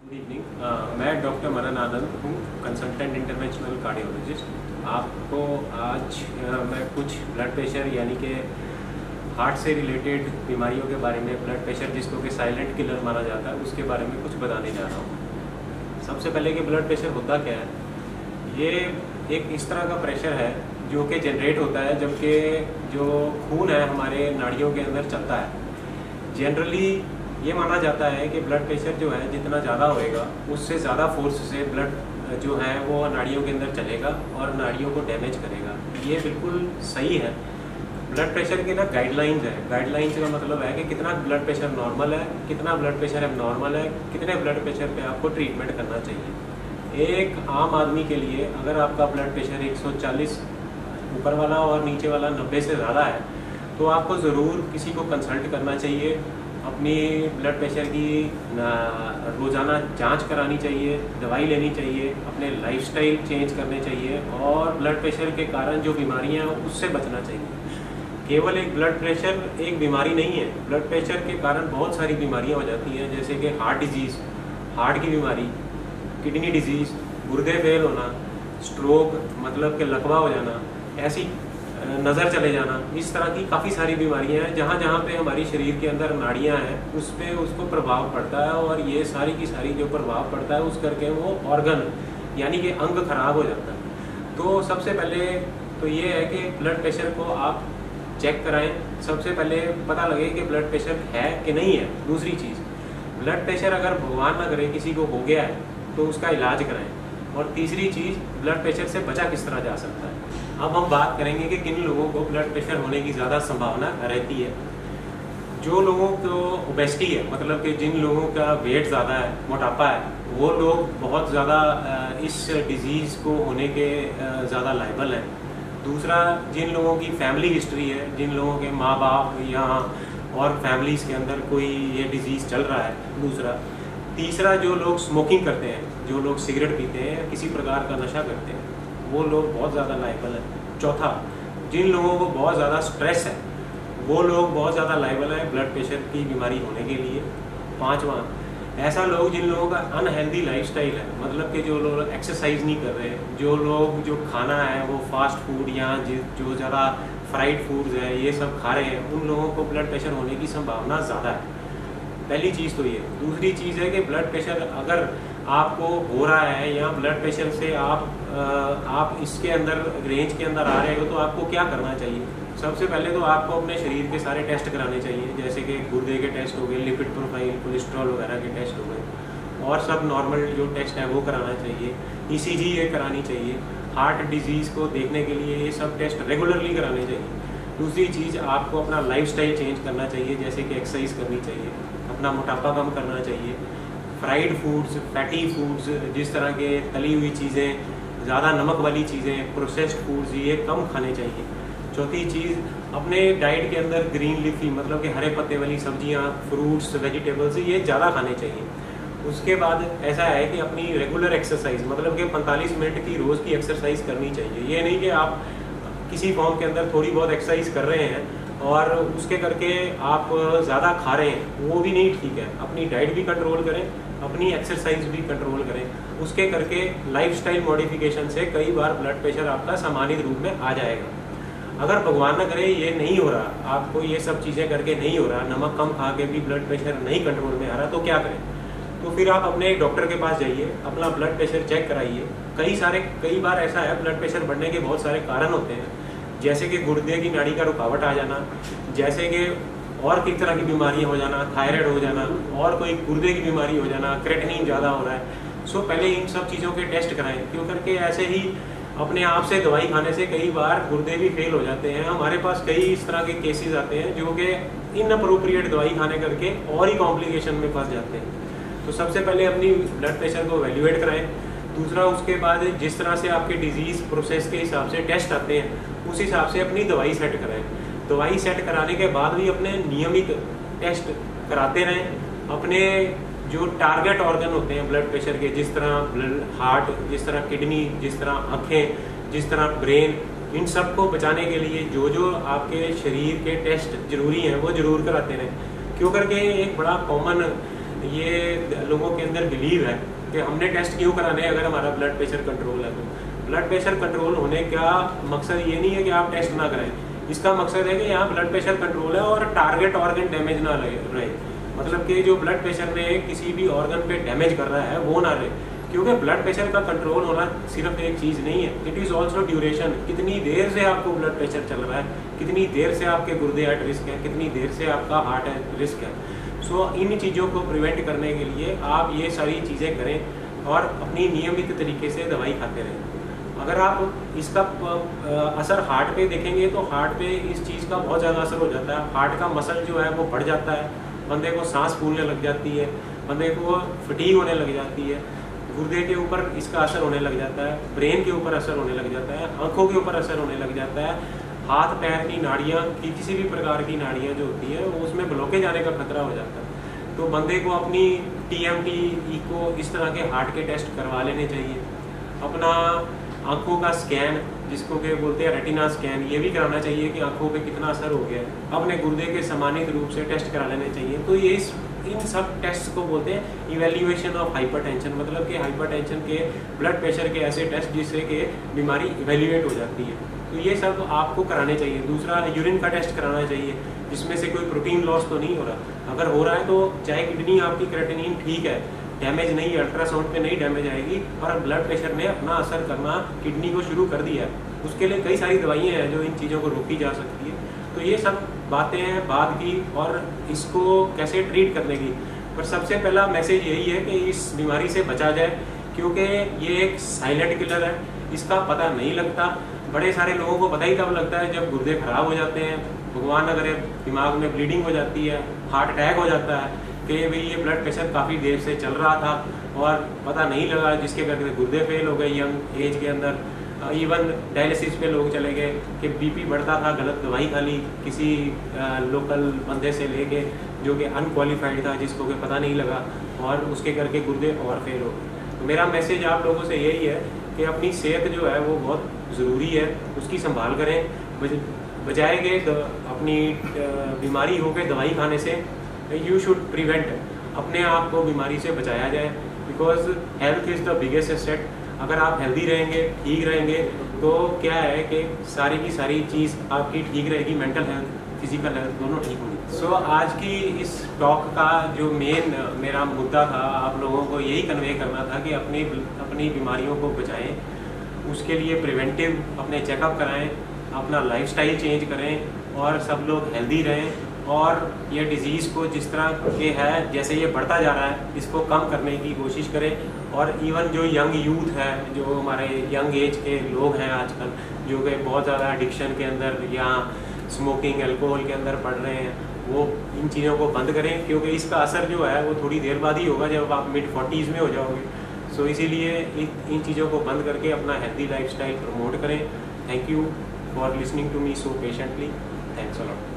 Good evening. मैं doctor मरण आनंद हूँ, कंसल्टेंट इंटरवेंशनल कार्डियोलॉजिस्ट। आपको आज मैं कुछ ब्लड प्रेशर यानी कि हार्ट से रिलेटेड बीमारियों के बारे में, ब्लड प्रेशर जिसको कि साइलेंट किलर माना जाता है, उसके बारे में कुछ बताने जा रहा हूँ। सबसे पहले कि ब्लड प्रेशर होता क्या है। ये एक इस तरह का प्रेशर है जो कि जनरेट होता है जबकि जो खून है हमारे नाड़ियों के अंदर चलता है। जनरली ये माना जाता है कि ब्लड प्रेशर जो है जितना ज़्यादा होएगा उससे ज़्यादा फोर्स से ब्लड जो है वो नाड़ियों के अंदर चलेगा और नाड़ियों को डैमेज करेगा। ये बिल्कुल सही है। ब्लड प्रेशर के ना गाइडलाइंस है। गाइडलाइंस का मतलब है कि कितना ब्लड प्रेशर नॉर्मल है, कितना ब्लड प्रेशर एबनॉर्मल है, कितने ब्लड प्रेशर पे आपको ट्रीटमेंट करना चाहिए। एक आम आदमी के लिए अगर आपका ब्लड प्रेशर 140 ऊपर वाला और नीचे वाला 90 से ज़्यादा है तो आपको ज़रूर किसी को कंसल्ट करना चाहिए। अपनी ब्लड प्रेशर की रोज़ाना जांच करानी चाहिए, दवाई लेनी चाहिए, अपने लाइफस्टाइल चेंज करने चाहिए और ब्लड प्रेशर के कारण जो बीमारियां हैं उससे बचना चाहिए। केवल एक ब्लड प्रेशर एक बीमारी नहीं है। ब्लड प्रेशर के कारण बहुत सारी बीमारियां हो जाती हैं, जैसे कि हार्ट डिजीज़, हार्ट की बीमारी, किडनी डिजीज़, गुर्दे फेल होना, स्ट्रोक मतलब कि लकवा हो जाना, ऐसी नज़र चले जाना, इस तरह की काफ़ी सारी बीमारियां हैं। जहाँ जहाँ पे हमारी शरीर के अंदर नाड़ियाँ हैं उस पर उसको प्रभाव पड़ता है और ये सारी की सारी जो प्रभाव पड़ता है उस करके वो ऑर्गन यानी कि अंग खराब हो जाता है। तो सबसे पहले तो ये है कि ब्लड प्रेशर को आप चेक कराएं। सबसे पहले पता लगे कि ब्लड प्रेशर है कि नहीं है। दूसरी चीज़, ब्लड प्रेशर अगर भगवान ना करे किसी को हो गया है तो उसका इलाज कराएं। और तीसरी चीज़, ब्लड प्रेशर से बचा किस तरह जा सकता है। अब हम बात करेंगे कि किन लोगों को ब्लड प्रेशर होने की ज़्यादा संभावना रहती है। जो लोगों को ओबेसिटी है, मतलब कि जिन लोगों का वेट ज़्यादा है, मोटापा है, वो लोग बहुत ज़्यादा इस डिज़ीज़ को होने के ज़्यादा लायबल हैं। दूसरा, जिन लोगों की फैमिली हिस्ट्री है, जिन लोगों के माँ बाप या और फैमिलीज़ के अंदर कोई ये डिज़ीज़ चल रहा है। दूसरा, तीसरा, जो लोग स्मोकिंग करते हैं, जो लोग सिगरेट पीते हैं या किसी प्रकार का नशा करते हैं, वो लोग बहुत ज़्यादा लायबल है। चौथा, जिन लोगों को बहुत ज़्यादा स्ट्रेस है वो लोग बहुत ज़्यादा लायबल है ब्लड प्रेशर की बीमारी होने के लिए। पांचवा, ऐसा लोग जिन लोगों का अनहेल्दी लाइफस्टाइल है, मतलब कि जो लोग एक्सरसाइज नहीं कर रहे, जो लोग जो खाना है वो फास्ट फूड या जो ज़्यादा फ्राइड फूड्स है ये सब खा रहे हैं, उन लोगों को ब्लड प्रेशर होने की संभावना ज़्यादा है। पहली चीज़ तो ये। दूसरी चीज़ है कि ब्लड प्रेशर अगर आपको हो रहा है या ब्लड प्रेशर से आप इसके अंदर रेंज के अंदर आ रहे हो तो आपको क्या करना चाहिए। सबसे पहले तो आपको अपने शरीर के सारे टेस्ट कराने चाहिए, जैसे कि गुर्दे के टेस्ट हो गए, लिपिड प्रोफाइल, कोलेस्ट्रॉल वगैरह के टेस्ट हो गए, और सब नॉर्मल जो टेस्ट है वो कराना चाहिए। ईसीजी ये करानी चाहिए। हार्ट डिजीज़ को देखने के लिए ये सब टेस्ट रेगुलरली कराने चाहिए। दूसरी चीज़, आपको अपना लाइफस्टाइल चेंज करना चाहिए, जैसे कि एक्सरसाइज करनी चाहिए, अपना मोटापा कम करना चाहिए, फ्राइड फूड्स, फैटी फूड्स, जिस तरह के तली हुई चीज़ें, ज़्यादा नमक वाली चीज़ें, प्रोसेस्ड फूड्स, ये कम खाने चाहिए। चौथी चीज़, अपने डाइट के अंदर ग्रीन लीफी मतलब कि हरे पत्ते वाली सब्जियां, फ्रूट्स, वेजिटेबल्स ये ज़्यादा खाने चाहिए। उसके बाद ऐसा है कि अपनी रेगुलर एक्सरसाइज मतलब कि 45 मिनट की रोज़ की एक्सरसाइज करनी चाहिए। ये नहीं कि आप किसी फॉर्म के अंदर थोड़ी बहुत एक्सरसाइज कर रहे हैं और उसके करके आप ज़्यादा खा रहे हैं, वो भी नहीं ठीक है। अपनी डाइट भी कंट्रोल करें, अपनी एक्सरसाइज भी कंट्रोल करें। उसके करके लाइफस्टाइल मॉडिफिकेशन से कई बार ब्लड प्रेशर आपका सामान्य रूप में आ जाएगा। अगर भगवान न करे ये नहीं हो रहा, आपको ये सब चीज़ें करके नहीं हो रहा, नमक कम खा के भी ब्लड प्रेशर नहीं कंट्रोल में आ रहा, तो क्या करें। तो फिर आप अपने एक डॉक्टर के पास जाइए, अपना ब्लड प्रेशर चेक कराइए। कई बार ऐसा है, ब्लड प्रेशर बढ़ने के बहुत सारे कारण होते हैं, जैसे कि गुर्दे की नाड़ी का रुकावट आ जाना, जैसे कि और किस तरह की बीमारियां हो जाना, थायराइड हो जाना, और कोई गुर्दे की बीमारी हो जाना, क्रेटिनिन ज़्यादा हो रहा है। सो पहले इन सब चीज़ों के टेस्ट कराएं, क्यों करके ऐसे ही अपने आप से दवाई खाने से कई बार गुर्दे भी फेल हो जाते हैं। हमारे पास कई इस तरह के केसेस आते हैं जो कि इनअप्रोप्रिएट दवाई खाने करके और ही कॉम्प्लिकेशन में फंस जाते हैं। तो सबसे पहले अपनी ब्लड प्रेशर को वैल्यूएट कराएं। दूसरा, उसके बाद जिस तरह से आपके डिजीज़ प्रोसेस के हिसाब से टेस्ट आते हैं उस हिसाब से अपनी दवाई सेट कराएं। दवाई सेट कराने के बाद भी अपने नियमित टेस्ट कराते रहें। अपने जो टारगेट ऑर्गन होते हैं ब्लड प्रेशर के, जिस तरह हार्ट, जिस तरह किडनी, जिस तरह आँखें, जिस तरह ब्रेन, इन सब को बचाने के लिए जो जो आपके शरीर के टेस्ट जरूरी हैं वो जरूर कराते रहें। क्यों करके एक बड़ा कॉमन ये लोगों के अंदर बिलीव है कि हमने टेस्ट क्यों कराने अगर हमारा ब्लड प्रेशर कंट्रोल है। तो ब्लड प्रेशर कंट्रोल होने का मकसद ये नहीं है कि आप टेस्ट ना कराएं, इसका मकसद है कि यहाँ ब्लड प्रेशर कंट्रोल है और टारगेट ऑर्गन डैमेज ना रहे, मतलब कि जो ब्लड प्रेशर ने किसी भी ऑर्गन पे डैमेज कर रहा है वो ना रहे। क्योंकि ब्लड प्रेशर का कंट्रोल होना सिर्फ एक चीज़ नहीं है, इट इज़ ऑल्सो ड्यूरेशन। कितनी देर से आपको ब्लड प्रेशर चल रहा है, कितनी देर से आपके गुर्दे एट रिस्क है, कितनी देर से आपका हार्ट एट रिस्क है। सो इन चीज़ों को प्रिवेंट करने के लिए आप ये सारी चीज़ें करें और अपनी नियमित तरीके से दवाई खाते रहें। अगर आप इसका असर हार्ट पे देखेंगे तो हार्ट पे इस चीज़ का बहुत ज़्यादा असर हो जाता है। हार्ट का मसल जो है वो बढ़ जाता है, बंदे को सांस फूलने लग जाती है, बंदे को फटीग होने लग जाती है, गुर्दे के ऊपर इसका असर होने लग जाता है, ब्रेन के ऊपर असर होने लग जाता है, आंखों के ऊपर असर होने लग जाता है, हाथ पैर की नाड़ियाँ की किसी भी प्रकार की नाड़ियाँ जो होती है वो उसमें ब्लॉकेज आने का खतरा हो जाता है। तो बंदे को अपनी TMT, इको इस तरह के हार्ट के टेस्ट करवा लेने चाहिए। अपना आंखों का स्कैन जिसको के बोलते हैं रेटिना स्कैन, ये भी कराना चाहिए कि आंखों पे कितना असर हो गया है। अपने गुर्दे के सम्मानित रूप से टेस्ट करा लेने चाहिए। तो ये इन सब टेस्ट को बोलते हैं इवेल्युएशन ऑफ हाइपरटेंशन, मतलब कि हाइपरटेंशन के ब्लड प्रेशर के ऐसे टेस्ट जिससे कि बीमारी इवेल्युएट हो जाती है। तो ये सब आपको कराने चाहिए। दूसरा, यूरिन का टेस्ट कराना चाहिए जिसमें से कोई प्रोटीन लॉस तो नहीं हो रहा। अगर हो रहा है तो चाहे किडनी आपकी क्रेटिनिन ठीक है, डैमेज नहीं है, अल्ट्रासाउंड पे नहीं डैमेज आएगी, और ब्लड प्रेशर ने अपना असर करना किडनी को शुरू कर दिया है। उसके लिए कई सारी दवाइयाँ हैं जो इन चीज़ों को रोकी जा सकती है। तो ये सब बातें हैं बाद की, और इसको कैसे ट्रीट करने की। पर सबसे पहला मैसेज यही है कि इस बीमारी से बचा जाए, क्योंकि ये एक साइलेंट किलर है, इसका पता नहीं लगता। बड़े सारे लोगों को पता ही तब लगता है जब गुर्दे खराब हो जाते हैं, भगवान न करे दिमाग में ब्लीडिंग हो जाती है, हार्ट अटैक हो जाता है कि भाई ये ब्लड प्रेशर काफ़ी देर से चल रहा था और पता नहीं लगा, जिसके करके गुर्दे फेल हो गए यंग एज के अंदर। इवन डायलिसिस पे लोग चले गए कि BP बढ़ता था, गलत दवाई खा ली किसी लोकल बंदे से लेके जो कि अनक्वालिफाइड था, जिसको कि पता नहीं लगा, और उसके करके गुर्दे और फेल हो गए। तो मेरा मैसेज आप लोगों से यही है कि अपनी सेहत जो है वो बहुत ज़रूरी है, उसकी संभाल करें। बजाय के अपनी बीमारी हो के दवाई खाने से यू शुड प्रिवेंट, अपने आप को बीमारी से बचाया जाए, because health is the biggest asset. अगर आप हेल्दी रहेंगे, ठीक रहेंगे, तो क्या है कि सारी की सारी चीज़ आपकी ठीक रहेगी, मेंटल हेल्थ, फिजिकल हेल्थ दोनों ठीक होंगी। सो आज की इस टॉक का जो मेन मेरा मुद्दा था, आप लोगों को यही कन्वे करना था कि अपनी बीमारियों को बचाएं, उसके लिए प्रिवेंटिव अपने चेकअप कराएं, अपना लाइफस्टाइल चेंज करें और सब लोग हेल्दी रहें, और ये डिज़ीज़ को जिस तरह के है जैसे ये बढ़ता जा रहा है इसको कम करने की कोशिश करें। और इवन जो यंग यूथ है, जो हमारे यंग एज के लोग हैं आजकल, जो कि बहुत ज़्यादा एडिक्शन के अंदर या स्मोकिंग अल्कोहल के अंदर पड़ रहे हैं, वो इन चीज़ों को बंद करें, क्योंकि इसका असर जो है वो थोड़ी देर बाद ही होगा जब आप मिड-40s में हो जाओगे। सो इसीलिए इन चीज़ों को बंद करके अपना हेल्दी लाइफस्टाइल प्रमोट करें। Thank you for listening to me so patiently. Thanks a lot.